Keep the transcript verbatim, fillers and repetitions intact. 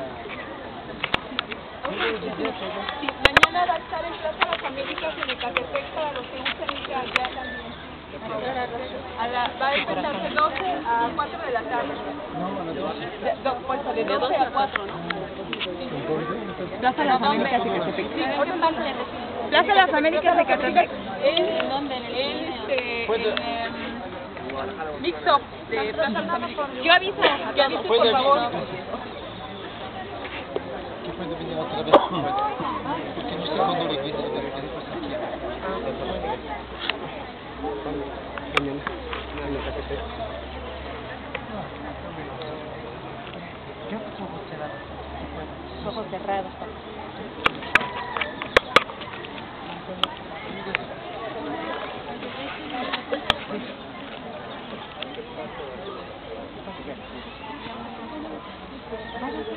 Sí, mañana va a estar en Plaza Las Américas en Ecatepec para los que gusten ir allá también. A la, va a empezar de doce a cuatro de la tarde. De, do, pues, de doce a cuatro, ¿no? Plaza Las Américas de Ecatepec. Sí, ¿otra parte? Plaza Las Américas de Ecatepec. ¿En dónde? En este... En, eh, Mix-up de Plaza Las Américas. Yo aviso, que avise por favor. ¿Qué fue de venir otra vez? Porque no sé cuándo regresa de regreso aquí. Mañana, en Ecatepec. Yo con ojos cerrados. Ojos cerrados. Gracias.